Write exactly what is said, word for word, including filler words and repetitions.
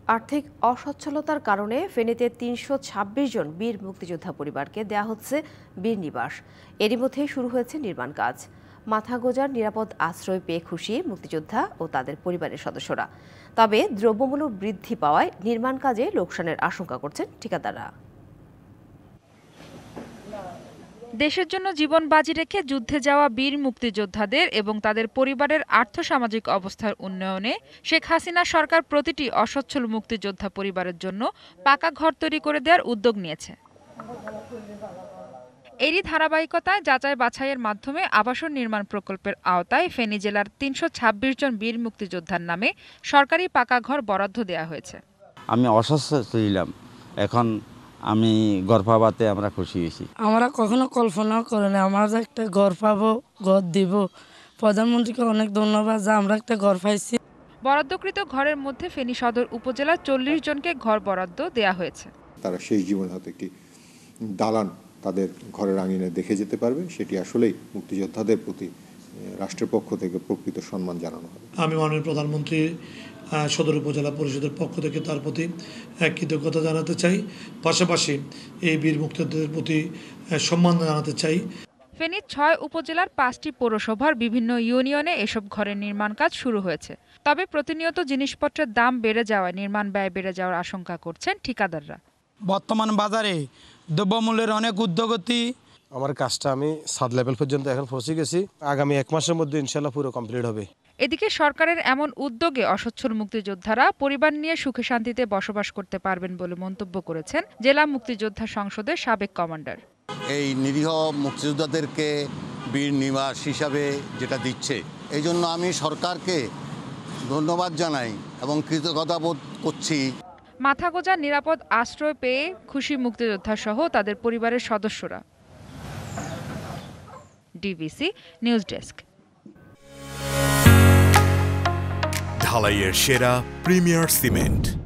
আর্থিক অসচ্ছলতার কারণে ফেনীতে তিনশো ছাব্বিশ জন বীর মুক্তিযোদ্ধা পরিবারকে দেয়া হচ্ছে বীর নিবাস। এরই মধ্যে শুরু হয়েছে নির্মাণ কাজ। মাথা গোঁজার নিরাপদ আশ্রয় পেয়ে খুশি মুক্তিযোদ্ধা ও তাদের পরিবারের সদস্যরা। তবে দ্রব্যমূল্য বৃদ্ধি পাওয়ায় নির্মাণ কাজে লোকসানের আশঙ্কা করছেন ঠিকাদাররা। দেশের জন্য জীবন বাজি রেখে যুদ্ধে যাওয়া বীর মুক্তিযোদ্ধাদের এবং তাদের পরিবারের আর্থসামাজিক অবস্থার উন্নয়নে শেখ হাসিনা সরকার প্রতিটি অসচ্ছল মুক্তিযোদ্ধা পরিবারের জন্য পাকা ঘর তৈরি করে দেওয়ার উদ্যোগ নিয়েছে। এরই ধারাবাহিকতায় যাচাই বাছাইয়ের মাধ্যমে আবাসন নির্মাণ প্রকল্পের আওতায় ফেনী জেলার তিনশো ছাব্বিশ জন বীর মুক্তিযোদ্ধার নামে সরকারি পাকা ঘর বরাদ্দ দেওয়া হয়েছে। আমি অসুস্থ ছিলাম, এখন আমি ঘর পাবাতে আমরা খুশি হয়েছি। আমরা কখনো কল্পনা করি না আমরা একটা ঘর পাবো, ঘর দিব। প্রধানমন্ত্রীকে অনেক ধন্যবাদ যে আমরা একটা ঘর পাইছি। বরাদ্দকৃত ঘরের মধ্যে ফেনী সদর উপজেলার চল্লিশ জনকে ঘর বরাদ্দ দেওয়া হয়েছে। তারা সেই জীবন হয়তো একটি দালান তাদের ঘরের আঙিনে দেখে যেতে পারবে, সেটি আসলেই মুক্তিযোদ্ধাদের প্রতি রাষ্ট্রের পক্ষ থেকে প্রকৃত সম্মান জানানো হবে। আমি মাননীয় প্রধানমন্ত্রী সদর উপজেলা পরিষদের পক্ষ থেকে তার প্রতি কৃতজ্ঞতা জানাতে চাই, পাশাপাশি এই বীর মুক্তিযোদ্ধাদের প্রতি সম্মান জানাতে চাই। ফেনীর ছয় উপজেলার পাঁচটি পৌরসভার বিভিন্ন ইউনিয়নে এসব ঘরের নির্মাণ কাজ শুরু হয়েছে। তবে প্রতিনিয়ত জিনিসপত্রের দাম বেড়ে যাওয়ায় নির্মাণ ব্যয় বেড়ে যাওয়ার আশঙ্কা করছেন ঠিকাদাররা। বর্তমান বাজারে দ্রব্যমূল্যের অনেক ঊর্ধ্বগতি। আমার কাজটা আমি সাত লেভেল পর্যন্ত এখন পৌঁছে গেছি, আগামী এক মাসের মধ্যে ইনশাল্লাহ পুরো কমপ্লিট হবে। এদিকে সরকারের এমন উদ্যোগে অসচ্ছল মুক্তিযোদ্ধারা পরিবার নিয়ে সুখে শান্তিতে বসবাস করতে পারবেন বলে মন্তব্য করেছেন জেলা মুক্তিযোদ্ধা সংসদের সাবেক কমান্ডার। এই নিরীহ মুক্তিযোদ্ধাদেরকে বীর নিবাস হিসাবে যেটা দিচ্ছে, এই জন্য আমি সরকারকে ধন্যবাদ জানাই এবং কৃতজ্ঞতা বোধ করছি। মাথা গোঁজার নিরাপদ আশ্রয় পেয়ে খুশি মুক্তিযোদ্ধা সহ তাদের পরিবারের সদস্যরা। DBC news desk. ঢালাইয়ের সেরা প্রিমিয়ার সিমেন্ট।